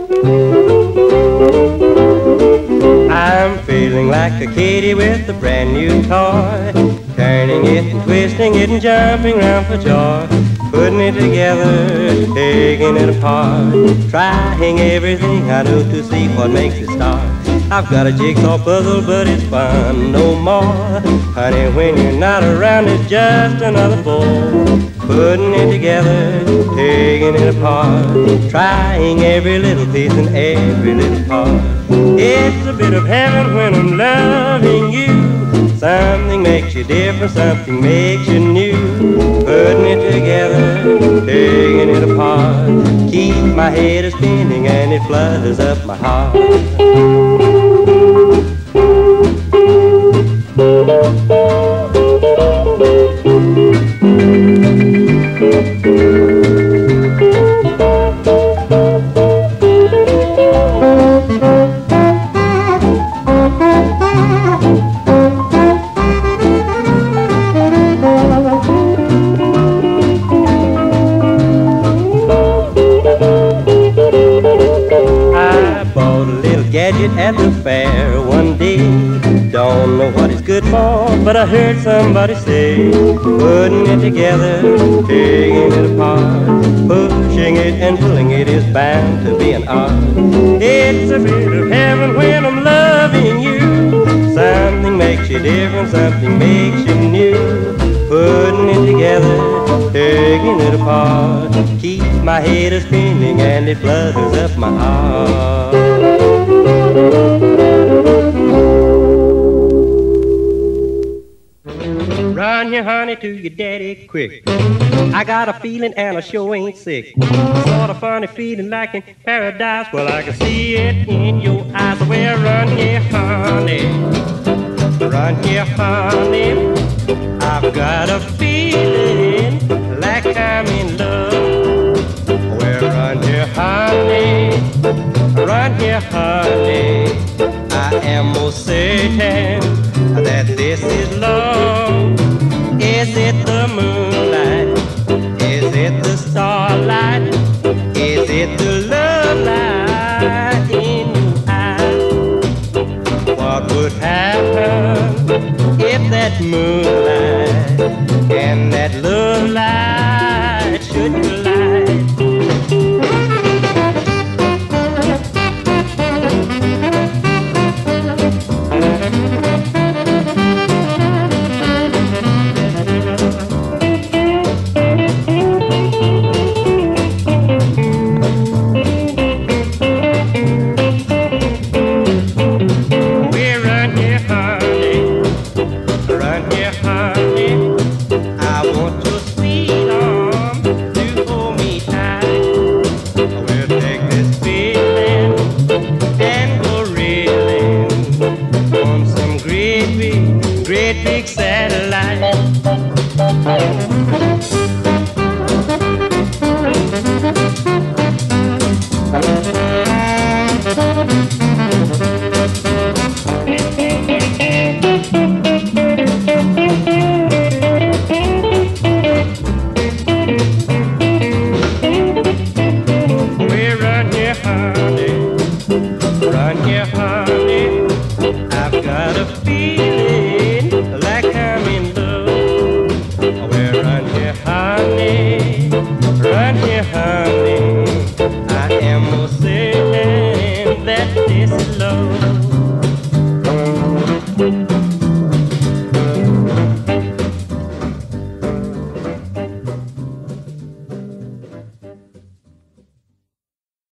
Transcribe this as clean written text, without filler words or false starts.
I'm feeling like a kitty with a brand new toy, turning it and twisting it and jumping around for joy, putting it together, taking it apart, trying everything I know to see what makes it start. I've got a jigsaw puzzle, but it's fun no more. Honey, when you're not around, it's just another bore. Putting it together, taking it apart, trying every little piece and every little part. It's a bit of heaven when I'm loving you. Something makes you different, something makes you new. Putting it together, taking it apart, keep my head a spinning and it flutters up my heart. Gadget at the fair one day. Don't know what it's good for, but I heard somebody say, putting it together, taking it apart, pushing it and pulling it is bound to be an art. It's a bit of heaven when I'm loving you. Something makes you different, something makes you new. Putting it together, taking it apart, keeps my head a spinning and it flutters up my heart. Run your honey to your daddy quick. I got a feeling and I sure ain't sick. Sort of funny feeling like in paradise. Well, I can see it in your eyes. Well, run here, honey. Run here, honey. I've got a feeling like I'm in love. Well, run here, honey. Run here, honey. I am most certain that this is love. Is it the moonlight? Is it the starlight? Is it the love light in your eyes? What would happen if that moonlight and that love light should collide? Great big satellite. We run here, honey, run here.